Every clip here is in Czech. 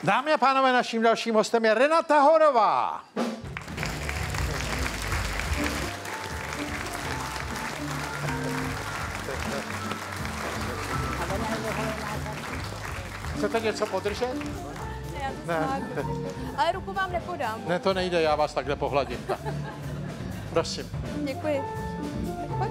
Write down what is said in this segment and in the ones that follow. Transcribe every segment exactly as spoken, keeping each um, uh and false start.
Dámy a pánové, naším dalším hostem je Renata Horová. Chcete něco podržet? Ne, ne. Ale ruku vám nepodám. Ne, to nejde, já vás takhle pohladím. Tak. Prosím. Děkuji. Pojď.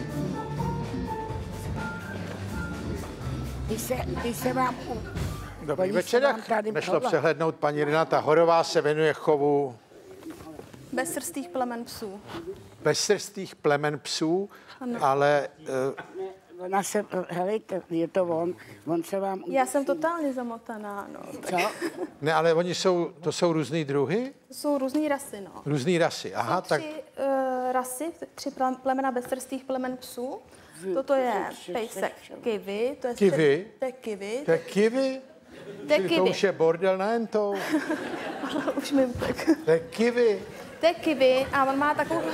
Když se, když se vám... Dobrý večer, nešlo přehlednout, paní Renata Horová se věnuje chovu bezsrstých plemen psů. bezsrstých plemen psů, ano. ale... Uh, Ona se, helejte, je to on, on se vám... Já jsem totálně zamotaná, no. Co? Ne, ale oni jsou, to jsou různý druhy? To jsou různý rasy, no. Různý rasy, aha, jsou tak... tři uh, rasy, tři plemena bezsrstých plemen psů. Toto je pejsek kiwi, to je... Kiwi? To je kiwi. To je kiwi? To je kiwi. To už je bordel na entou. Už mi utek. To je kiwi. To je kiwi a on má takovou...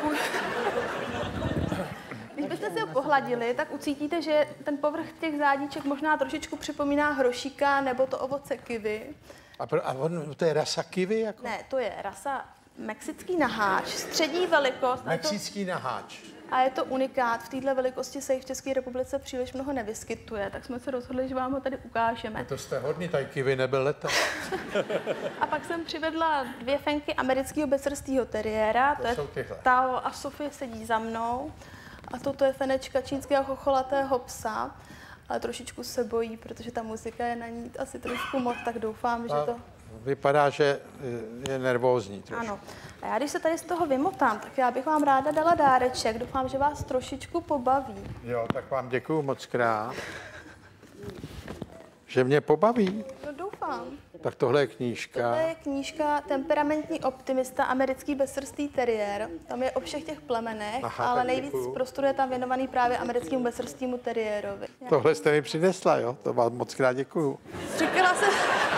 Když byste si ho pohladili, tak ucítíte, že ten povrch těch zádíček možná trošičku připomíná hrošíka nebo to ovoce kiwi. A, pro, a on, to je rasa kiwi? Jako? Ne, to je rasa mexický naháč, střední velikost. Mexický naháč. A je to unikát. V této velikosti se jich v České republice příliš mnoho nevyskytuje, tak jsme se rozhodli, že vám ho tady ukážeme. No to jste hodný, tady kiwi nebyl leta. A pak jsem přivedla dvě fenky amerického bezsrstého teriéra. To, to je jsou tyhle. Tao a Sofie sedí za mnou. A toto je fenečka čínského chocholatého psa, ale trošičku se bojí, protože ta muzika je na ní asi trošku moc, tak doufám, a že to... Vypadá, že je nervózní trošku. Ano. A já když se tady z toho vymotám, tak já bych vám ráda dala dáreček. Doufám, že vás trošičku pobaví. Jo, tak vám děkuju moc krát. Že mě pobaví. No doufám. Tak tohle je knížka. Tohle je knížka Temperamentní optimista, americký bezsrstý teriér. Tam je o všech těch plemenech, Aha, ale nejvíc děkuju. Prostoru je tam věnovaný právě americkému bezsrstému teriérovi. Tohle jste mi přinesla, jo? To vám moc krát děkuju. Říkala jsem...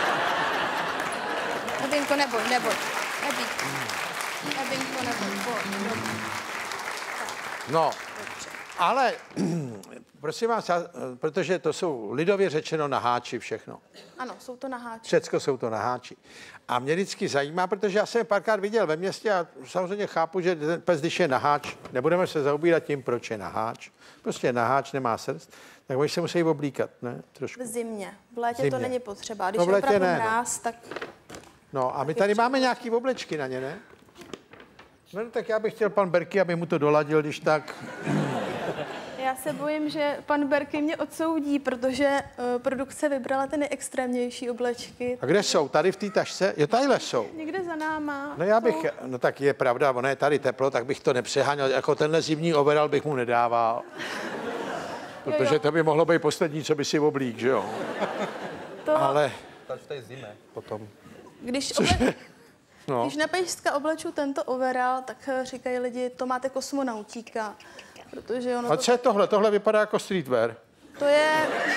Ebinko, neboj, neboj. Ebí. Ebinko, neboj, neboj. No, ale prosím vás, protože to jsou lidově řečeno naháči všechno. Ano, jsou to naháči. Všecko jsou to naháči. A mě vždycky zajímá, protože já jsem párkrát viděl ve městě a samozřejmě chápu, že ten pes, když je naháč, nebudeme se zaobírat tím, proč je naháč. Prostě naháč, nemá srst, tak oni se musí oblíkat, ne? Trošku. V zimě. V létě Zimě. to není potřeba. Když No v je létě opravdu ne, mráz, tak... No a my tady máme nějaký oblečky na ně, ne? No tak já bych chtěl pan Berky, aby mu to doladil, když tak... Já se bojím, že pan Berky mě odsoudí, protože uh, produkce vybrala ty nejextrémnější oblečky. A kde jsou? Tady v té tašce? Jo, tadyhle jsou. Někde za náma. No já bych, jsou... no tak je pravda, ono je tady teplo, tak bych to nepřeháněl, jako tenhle zimní overall bych mu nedával. Protože jo, jo. to by mohlo být poslední, co by si oblík, že jo? To... Ale... Takže to je zime potom. Když, oble... no. Když na pejstka obleču tento overall, tak říkají lidi, to máte kosmonautíka. Protože ono A to... co je tohle? Tohle vypadá jako streetwear. To je...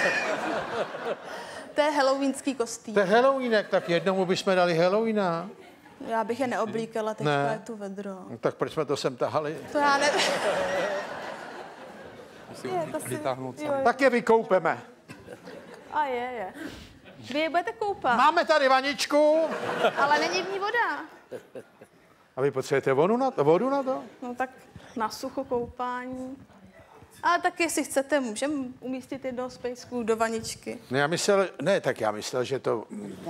To je halloweenský kostým. To je Halloweenek, tak jednomu bychom dali Halloweena. Já bych je neoblíkala, teďka Ne. je tu vedro. No, tak proč jsme to sem tahali? To já ne... Musím Je, to si... vytáhnout jo, jo. Tak je vykoupeme. A je, je. Vy je budete koupat, Máme tady vaničku. ale není v ní voda. A vy potřebujete vodu na to? Vodu na to? No tak na sucho koupání. A tak jestli chcete, můžeme umístit jednoho z pejsků do vaničky. Ne, já myslel, ne, tak já myslel, že to...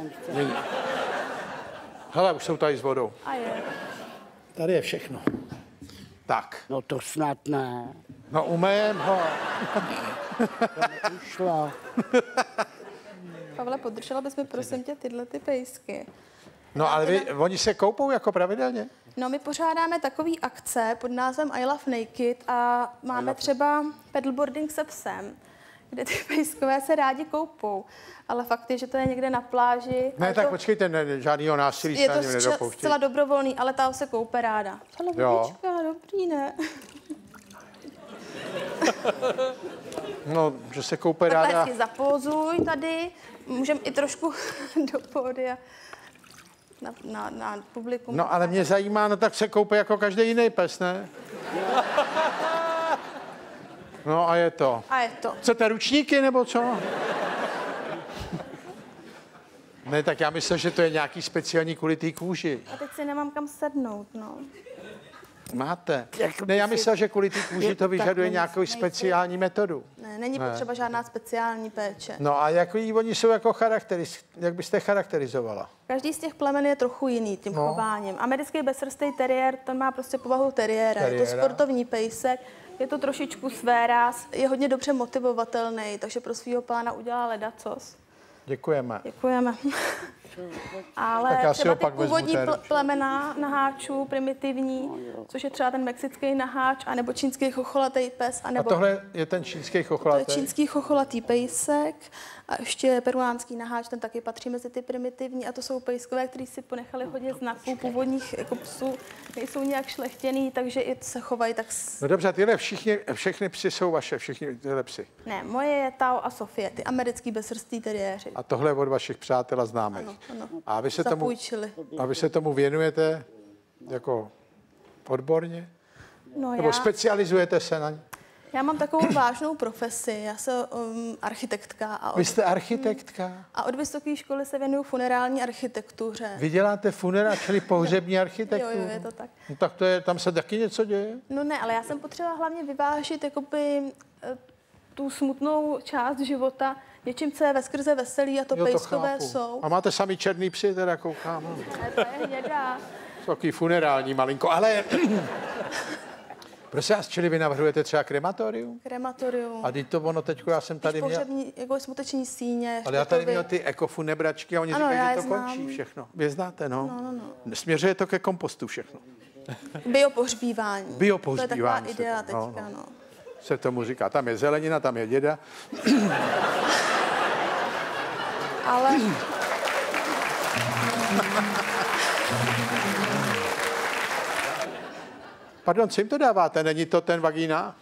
Hele, už jsou tady s vodou. A je. Tady je všechno. Tak. No to snad ne. No umejem ho. Ušlo. Pavle, podržela bys mi prosím tě tyhle ty pejsky. No ale vy, oni se koupou jako pravidelně? No my pořádáme takový akce pod názvem I Love Naked a máme třeba paddleboarding se psem, kde ty pejskové se rádi koupou. Ale fakt je, že to je někde na pláži. Ne, tak to, počkejte, ne, žádnýho násilí je se to na něm zcela, nedopouští. zcela dobrovolný, ale ta se koupe ráda. Ale Jo. vodička, dobrý, ne? No, že se koupe Takhle ráda. hezky zapózuj tady, můžeme i trošku do pódia na, na, na publikum. No ale mě zajímá, no tak se koupe jako každý jiný pes, ne? No a je to. A je to. Chcete ručníky nebo co? Ne, tak já myslím, že to je nějaký speciální kvůli té kůži. A teď si nemám kam sednout, no. Máte. Jak Ne, já by myslel, si- že kvůli té kůži Je- to vyžaduje tak nějakou nejsi- speciální metodu. Ne, není Ne. potřeba žádná speciální péče. No a jak oni jsou jako charakteriz, jak byste charakterizovala? Každý z těch plemen je trochu jiný tím No. chováním. Americký bezsrstý teriér, ten má prostě povahu teriéra. Je to Teriéra. sportovní pejsek, je to trošičku svéráz, je hodně dobře motivovatelný, takže pro svého pána udělá ledacos. Děkujeme. Děkujeme. Ale Tak já si třeba ho ty pak vezmu původní ten. pl- plemena naháčů, primitivní, což je třeba ten mexický naháč, anebo čínský chocholatý pes, A anebo tohle je ten čínský to je chocholatý? čínský chocholatý pejsek a ještě peruánský naháč, ten taky patří mezi ty primitivní a to jsou pejskové, kteří si ponechali hodně znaků původních jako psů, nejsou nějak šlechtěný, takže i se chovají tak... S... No dobře, tyhle všichni, všechny psy jsou vaše, všichni tyhle psy. Ne, moje je Tao a Sofie, ty americký bezsrstý teriéři. A tohle je od vašich přátel a známých. Ano, ano. A vy se tomu, Zapůjčili. a vy se tomu věnujete jako odborně? No Nebo já, specializujete se na ně? já mám takovou vážnou profesi, já jsem um, architektka a Vy od, jste architektka? a od vysoké školy se věnuju funerální architektuře. Vy děláte funerál, čili pohřební Jo, architekturu? jo, je to tak. No, tak to je, tam se taky něco děje? No ne, ale já jsem potřeba hlavně vyvážit jakoby eh, tu smutnou část života něčím, co je veskrze veselý a to Jo, to pejskové chápu. jsou. A máte sami černý psy, teda koukám. Ne, to je hnědá. Takový funerální malinko, ale... Prosím vás, čili vy navrhujete třeba krematorium? Krematorium. A teď to ono teďko, já jsem tady měl... Pohřební, jako smuteční síně. Ale já tady hřbitovy. měl ty ekofunebračky a oni Ano, říkají, já že je to znám. končí všechno. Vy znáte, no? No, no, no. Směřuje to ke kompostu všechno. Biopohřbívání. Biopohřbívání To je se taková to- idea no, teďka, no. no. Se tomu říká. Tam je zelenina, tam je děda. Ale Pardon, co jim to dáváte? Není to ten vagína?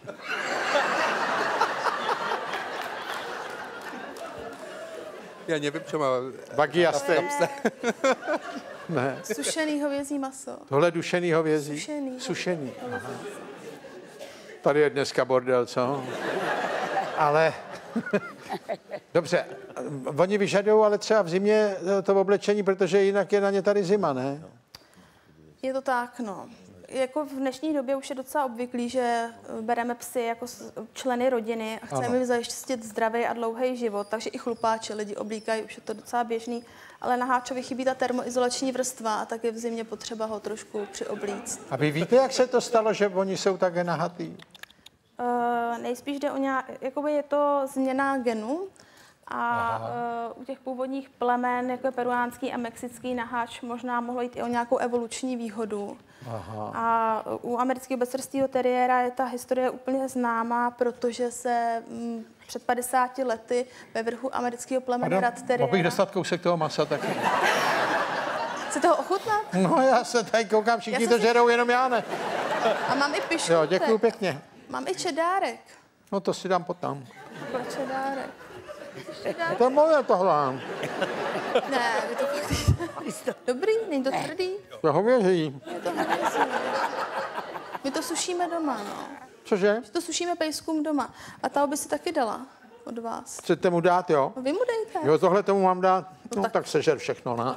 Já nevím, čo má... Vagiaste. Ne. sušený hovězí maso. Tohle dušený hovězí? Sušený. Sušený. Aha. Tady je dneska bordel, co? Ale... Dobře, oni vyžadují ale třeba v zimě to oblečení, protože jinak je na ně tady zima, ne? Je to tak, no. Jako v dnešní době už je docela obvyklý, že bereme psy jako s- členy rodiny a chceme Ano. jim zajistit zdravý a dlouhý život, takže i chlupáče lidi oblíkají, už je to docela běžný, ale na háčovi chybí ta termoizolační vrstva a tak je v zimě potřeba ho trošku přioblíct. A vy víte, jak se to stalo, že oni jsou také nahatý? Uh, nejspíš jde o nějak, jakoby je to změna genu a uh, u těch původních plemen, jako je peruánský a mexický naháč, možná mohlo jít i o nějakou evoluční výhodu. Aha. A u amerického bezsrstého teriéra je ta historie úplně známá, protože se mm, před padesáti lety ve vrchu amerického plemene Rat Mohl bych teriéra... dostat kousek toho masa taky? Chce toho ochutnat? No já se tady koukám, všichni Já to jsem si- žerou, jenom já ne. A mám i pišku. Jo, děkuju pěkně. Mám i čedárek. No to si dám potom. Pro čedárek. To je moje tohle. Ne, je to fakt... Dobrý, není to tvrdý? To hověří. Je to hovězí. My to sušíme doma, no. Cože? My to sušíme pejskům doma. A ta by si taky dala od vás. Chcete mu dát, jo? No, vy mu dejte. Jo, tohle tomu mám dát? No tak- tak sežer všechno, ne?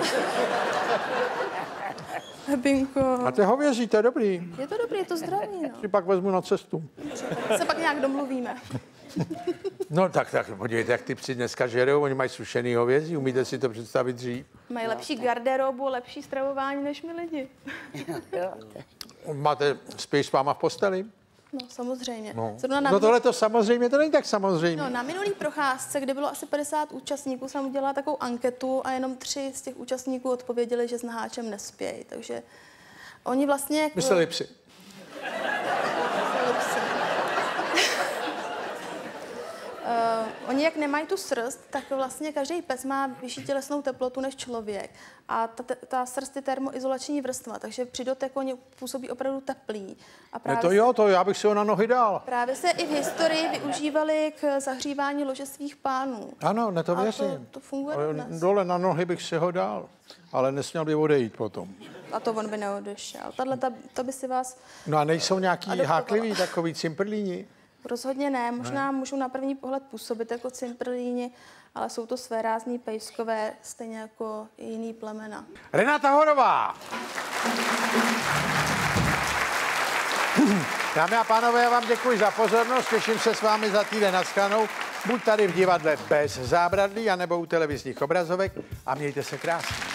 Hebinko. A to je hověří, to je dobrý. Je to dobrý, je to zdravý, no. Si pak vezmu na cestu. Se pak nějak domluvíme. No tak, tak, podívejte, jak ty psi dneska žerou, oni mají sušený hovězí, umíte si to představit dřív? Mají lepší garderobu, lepší stravování než my lidi. Máte, spíš s váma v posteli? No, samozřejmě. No, Zrovna na no minulý- tohle to samozřejmě, to není tak samozřejmě. No, na minulý procházce, kde bylo asi padesát účastníků, jsem udělala takovou anketu a jenom tři z těch účastníků odpověděli, že s naháčem nespějí. Takže oni vlastně... Jako, Mysleli psi. Mysleli psi. Uh, oni jak nemají tu srst, tak vlastně každý pes má vyšší tělesnou teplotu než člověk. A ta, te- ta srst je termoizolační vrstva, takže při doteku oni působí opravdu teplý. A Ne, právě to jo, to já bych si ho na nohy dal. Právě se i v historii využívali k zahřívání lože svých pánů. Ano, ne to A to, věřím. to funguje Ale dnes. dole na nohy bych si ho dal, ale nesměl by odejít potom. A to on by neodešel. Tahle, ta, to by si vás No a nejsou nějaký Adoptovala. háklivý takový cimprlíni? rozhodně ne. Možná ne. Můžou na první pohled působit jako cimprlíni, ale jsou to svérázní pejskové, stejně jako i jiný plemena. Renata Horová. Dámy a pánové, já vám děkuji za pozornost, těším se s vámi za týden na shledanou, buď tady v divadle Bez zábradlí, anebo u televizních obrazovek a mějte se krásně.